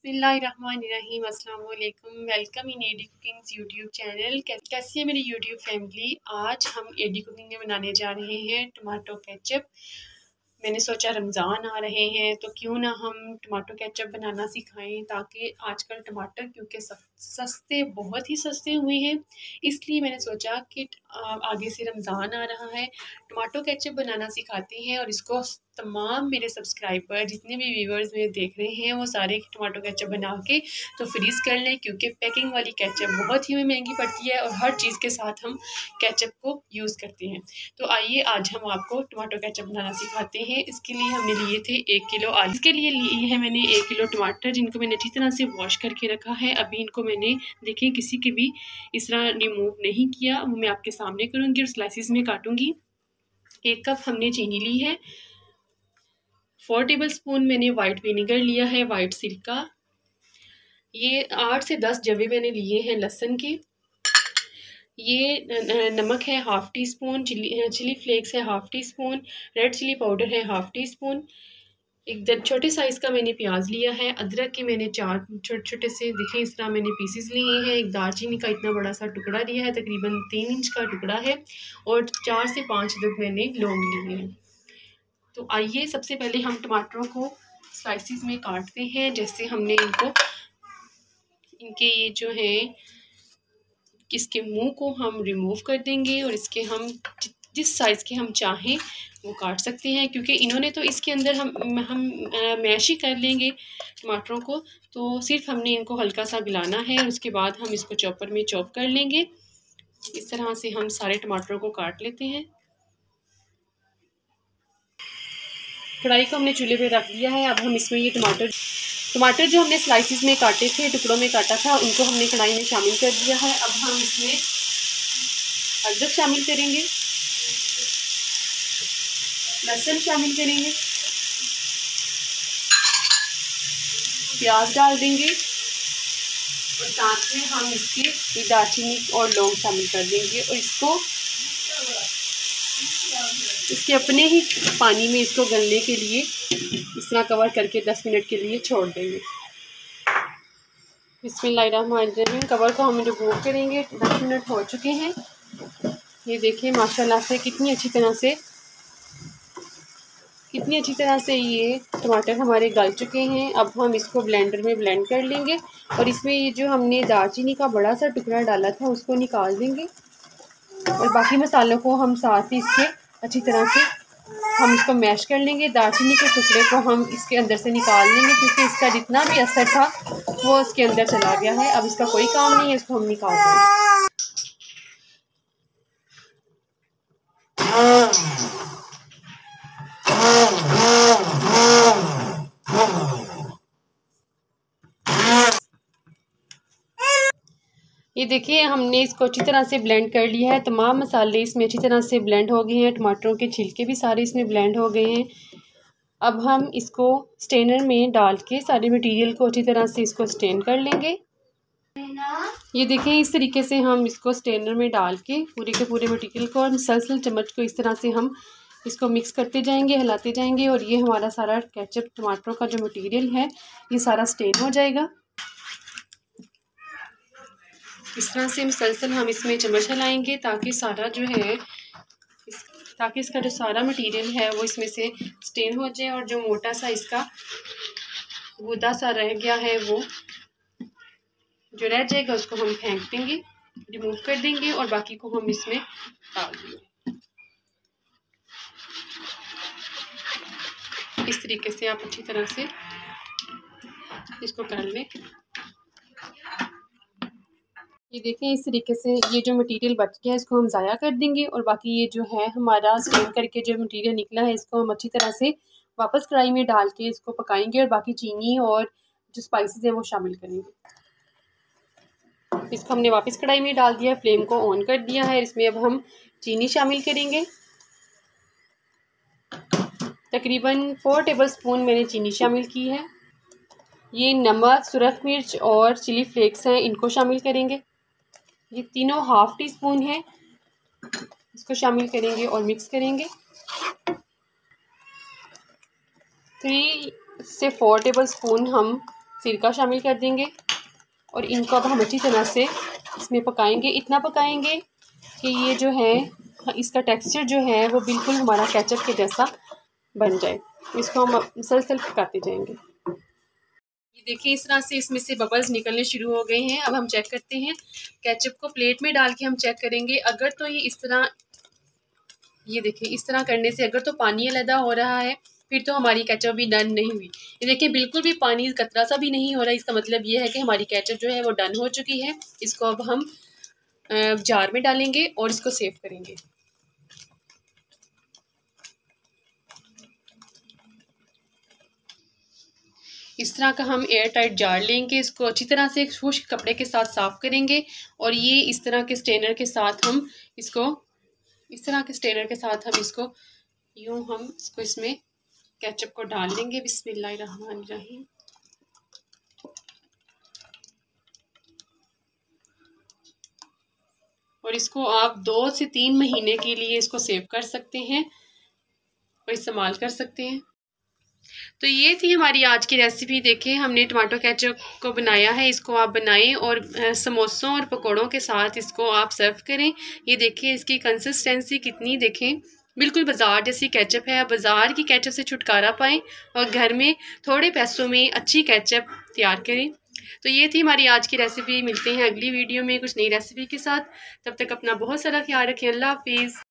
बिस्मिल्लाहिर्रहमानिर्रहीम, अस्सलाम वालेकुम। Welcome in AD cookings YouTube channel. कैसी है मेरी यूट्यूब फैमिली। आज हम एडी कुकिंग में बनाने जा रहे हैं टमाटो केचप। मैंने सोचा रमज़ान आ रहे हैं तो क्यों ना हम टमाटो केचप बनाना सिखाएं, ताकि आजकल टमाटर क्योंकि सस्ते बहुत ही सस्ते हुए हैं, इसलिए मैंने सोचा कि आगे से रमज़ान आ रहा है, टमाटो केचप बनाना सिखाते हैं। और इसको तमाम मेरे सब्सक्राइबर जितने भी व्यूवर्स मेरे देख रहे हैं वो सारे टमाटो केचप बना के तो फ्रीज़ कर लें, क्योंकि पैकिंग वाली केचप बहुत ही महंगी पड़ती है और हर चीज़ के साथ हम केचप को यूज़ करते हैं। तो आइए आज हम आपको टमाटो केचप बनाना सिखाते हैं। इसके लिए हमने लिए थे 1 किलो आलू। इसके लिए लिए हैं मैंने 1 किलो टमाटर, जिनको मैंने अच्छी तरह से वॉश करके रखा है। अभी इनको मैंने देखें किसी के भी इस तरह रिमूव नहीं किया, वो मैं आपके सामने करूँगी और स्लाइसिस में काटूँगी। 1 कप हमने चीनी ली है। 4 टेबल स्पून मैंने वाइट विनेगर लिया है, वाइट सिरका। ये 8 से 10 जवे मैंने लिए हैं लहसुन के। ये नमक है half teaspoon, chilli flakes है half teaspoon, red chilli powder है हाफ़ टी स्पून। एक छोटे साइज़ का मैंने प्याज लिया है। अदरक के मैंने 4 छोटे छोटे से देखें इस तरह मैंने पीसेस लिए हैं। एक दालचीनी का इतना बड़ा सा टुकड़ा लिया है, तकरीबन 3 इंच का टुकड़ा है। और 4 से 5 अदद मैंने लौंग लिए हैं। तो आइए सबसे पहले हम टमाटरों को स्लाइसिस में काटते हैं। जैसे हमने इनके ये जो है इसके मुंह को हम रिमूव कर देंगे और इसके हम जिस साइज़ के हम चाहें वो काट सकते हैं, क्योंकि इन्होंने तो इसके अंदर हम मैश ही कर लेंगे टमाटरों को। तो सिर्फ हमने इनको हल्का सा गलाना है और उसके बाद हम इसको चॉपर में चॉप कर लेंगे। इस तरह से हम सारे टमाटरों को काट लेते हैं। कढ़ाई को हमने चूल्हे पे रख दिया है। अब हम इसमें ये टमाटर जो हमने स्लाइसिस में काटे थे, टुकड़ों में काटा था, उनको हमने कढ़ाई में शामिल कर दिया है। अब हम इसमें अदरक शामिल करेंगे, लहसुन शामिल करेंगे, प्याज डाल देंगे और साथ में हम इसके दालचीनी और लौंग शामिल कर देंगे और इसके अपने ही पानी में इसको गलने के लिए इस तरह कवर करके 10 मिनट के लिए छोड़ देंगे। बिस्मिल्लाहिर्रहमानिर्रहीम। कवर को हम रिमूव करेंगे। 10 मिनट हो चुके हैं। ये देखिए माशाल्लाह से कितनी अच्छी तरह से ये टमाटर हमारे गल चुके हैं। अब हम इसको ब्लेंडर में ब्लेंड कर लेंगे और इसमें ये जो हमने दालचीनी का बड़ा सा टुकड़ा डाला था उसको निकाल देंगे और बाकी मसालों को हम साथ ही इसके अच्छी तरह से हम इसको मैश कर लेंगे। दालचीनी के टुकड़े को हम इसके अंदर से निकाल लेंगे, क्योंकि इसका जितना भी असर था वो इसके अंदर चला गया है। अब इसका कोई काम नहीं है, इसको हम निकाल देंगे। ये देखिए हमने इसको अच्छी तरह से ब्लेंड कर लिया है। तमाम मसाले इसमें अच्छी तरह से ब्लेंड हो गए हैं। टमाटरों के छिलके भी सारे इसमें ब्लेंड हो गए हैं। अब हम इसको स्टेनर में डाल के सारे मटेरियल को अच्छी तरह से इसको स्टेन कर लेंगे। ये देखें इस तरीके से हम इसको स्टेनर में डाल के पूरे के पूरे मटेरियल को और मुसलसल चम्मच को इस तरह से हम इसको मिक्स करते जाएंगे, हिलाते जाएंगे और ये हमारा सारा केचप टमाटरों का जो मटेरियल है ये सारा स्टेन हो जाएगा। इस तरह से मुसलसल हम इसमें चम्मच हिलाएंगे ताकि सारा जो है ताकि इसका जो सारा मटेरियल है वो इसमें से स्टेन हो जाए और जो मोटा सा इसका गुदा सा रह गया है वो जो रह जाएगा उसको हम फेंक देंगे, रिमूव कर देंगे और बाकी को हम इसमें डाल देंगे। इस तरीके से आप अच्छी तरह से इसको कर लें। ये देखें इस तरीके से ये जो मटेरियल बच गया है इसको हम ज़ाया कर देंगे और बाकी ये जो है हमारा स्टेन करके जो मटेरियल निकला है इसको हम अच्छी तरह से वापस कढ़ाई में डाल के इसको पकाएंगे और बाकी चीनी और जो स्पाइसेस हैं वो शामिल करेंगे। इसको हमने वापस कढ़ाई में डाल दिया, फ्लेम को ऑन कर दिया है। इसमें अब हम चीनी शामिल करेंगे। तकरीबन 4 टेबल स्पून मैंने चीनी शामिल की है। ये नमक, सुरख मिर्च और चिली फ्लेक्स हैं, इनको शामिल करेंगे। ये तीनों हाफ़ टी स्पून है, इसको शामिल करेंगे और मिक्स करेंगे। 3 से 4 टेबल स्पून हम सिरका शामिल कर देंगे और इनको अब हम अच्छी तरह से इसमें पकाएंगे। इतना पकाएंगे कि ये जो है इसका टेक्सचर जो है वो बिल्कुल हमारा केचप के जैसा बन जाए। इसको हम मुसलसल पकाते जाएंगे। ये देखिए इस तरह से इसमें से बबल्स निकलने शुरू हो गए हैं। अब हम चेक करते हैं। केचप को प्लेट में डाल के हम चेक करेंगे। अगर तो ये इस तरह, ये देखिए इस तरह करने से अगर तो पानी अलग हो रहा है फिर तो हमारी केचप भी डन नहीं हुई। ये देखिए बिल्कुल भी पानी कतरा सा भी नहीं हो रहा। इसका मतलब ये है कि हमारी केचप जो है वो डन हो चुकी है। इसको अब हम जार में डालेंगे और इसको सेव करेंगे। इस तरह का हम एयर टाइट जार लेंगे। इसको अच्छी तरह से खुश्क कपड़े के साथ साफ़ करेंगे और ये इस तरह के स्ट्रेनर के साथ हम इसको यूँ हम इसको इसमें केचप को डाल लेंगे। बिस्मिल्लाहिर्रहमानिर्रहीम। और इसको आप 2 से 3 महीने के लिए इसको सेव कर सकते हैं और इस्तेमाल कर सकते हैं। तो ये थी हमारी आज की रेसिपी। देखें हमने टमाटो केचप को बनाया है। इसको आप बनाएं और समोसों और पकौड़ों के साथ इसको आप सर्व करें। ये देखें इसकी कंसिस्टेंसी कितनी, देखें बिल्कुल बाज़ार जैसी केचप है। आप बाज़ार की केचप से छुटकारा पाएं और घर में थोड़े पैसों में अच्छी केचप तैयार करें। तो ये थी हमारी आज की रेसिपी। मिलते हैं अगली वीडियो में कुछ नई रेसिपी के साथ। तब तक अपना बहुत सारा ख्याल रखें। अल्लाह हाफिज़।